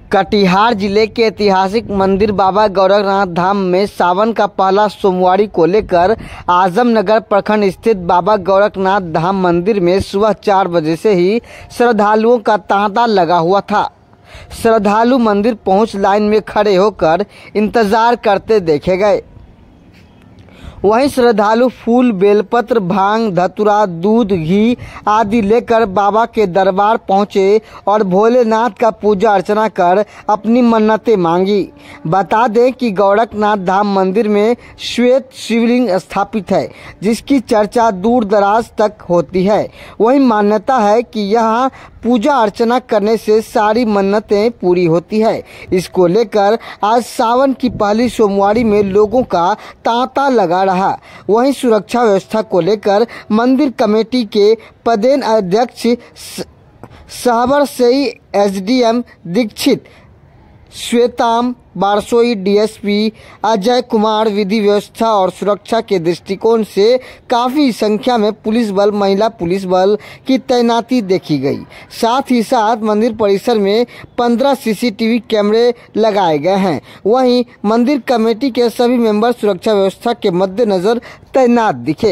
कटिहार जिले के ऐतिहासिक मंदिर बाबा गोरखनाथ धाम में सावन का पहला सोमवारी को लेकर आजमनगर प्रखंड स्थित बाबा गोरखनाथ धाम मंदिर में सुबह 4 बजे से ही श्रद्धालुओं का तांता लगा हुआ था। श्रद्धालु मंदिर पहुंच लाइन में खड़े होकर इंतजार करते देखे गए। वहीं श्रद्धालु फूल, बेलपत्र, भांग, धतूरा, दूध, घी आदि लेकर बाबा के दरबार पहुंचे और भोलेनाथ का पूजा अर्चना कर अपनी मन्नतें मांगी। बता दें कि गोरखनाथ धाम मंदिर में श्वेत शिवलिंग स्थापित है, जिसकी चर्चा दूर दराज तक होती है। वहीं मान्यता है कि यहाँ पूजा अर्चना करने से सारी मन्नतें पूरी होती है। इसको लेकर आज सावन की पहली सोमवारी में लोगों का तांता लगा रहा। वहीं सुरक्षा व्यवस्था को लेकर मंदिर कमेटी के पदेन अध्यक्ष सहबर से एसडीएम दीक्षित, श्वेताम बारसोई, डीएसपी अजय कुमार विधि व्यवस्था और सुरक्षा के दृष्टिकोण से काफी संख्या में पुलिस बल, महिला पुलिस बल की तैनाती देखी गई। साथ ही साथ मंदिर परिसर में 15 सीसीटीवी कैमरे लगाए गए हैं। वहीं मंदिर कमेटी के सभी मेंबर सुरक्षा व्यवस्था के मद्देनजर तैनात दिखे।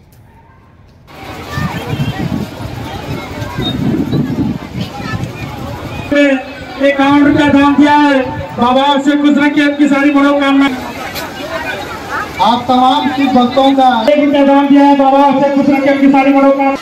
₹51 दान दिया है। बाबा से खुश रखिए, आपकी सारी मनोकामना। आप तमाम शिव भक्तों का ₹1 दान दिया है। बाबा से खुश रखिए, आपकी सारी मनोकामना।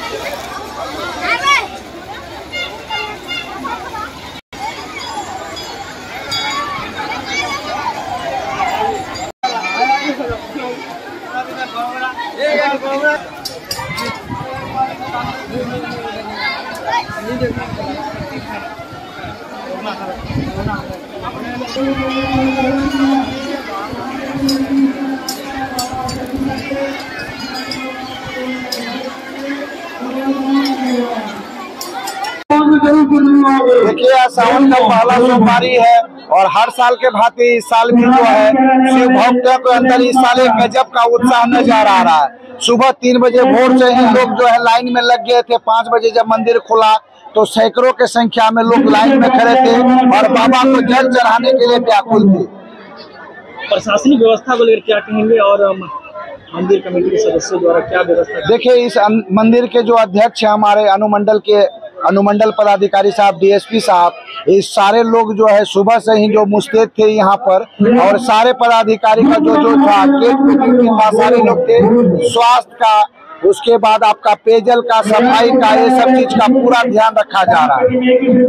देखिए, सावन का पहला सोमवारी है और हर साल के भांति इस साल भी जो है शिव भक्तों के अंदर इस साल एक गजब का उत्साह नजर आ रहा है। सुबह 3 बजे भोर से ही लोग जो है लाइन में लग गए थे। 5 बजे जब मंदिर खुला तो सैकड़ों के संख्या में लोग लाइन में खड़े थे और बाबा को जल चढ़ाने के लिए व्याकुल थे। प्रशासनिक व्यवस्था को लेकर क्या कहेंगे और मंदिर कमेटी के सदस्यों द्वारा क्या व्यवस्था? देखिए, इस मंदिर के जो अध्यक्ष हैं हमारे अनुमंडल पदाधिकारी साहब, डीएसपी साहब, ये सारे लोग जो है सुबह से ही जो मुस्तैद थे यहाँ पर, और सारे पदाधिकारी का जो था गेट पे ड्यूटी था, सारे लोग थे। स्वास्थ्य का, उसके बाद आपका पेयजल का, सफाई का, ये सब चीज का पूरा ध्यान रखा जा रहा है।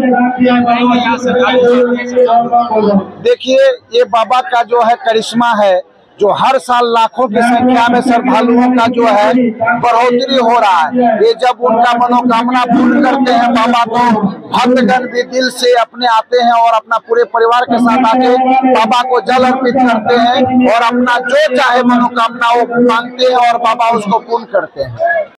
देखिए, ये बाबा का जो है करिश्मा है, जो हर साल लाखों की संख्या में श्रद्धालुओं का जो है बढ़ोतरी हो रहा है। ये जब उनका मनोकामना पूर्ण करते हैं बाबा, तो भक्तगण भी दिल से अपने आते हैं और अपना पूरे परिवार के साथ आके बाबा को जल अर्पित करते हैं और अपना जो चाहे मनोकामना वो मांगते हैं और बाबा उसको पूर्ण करते हैं।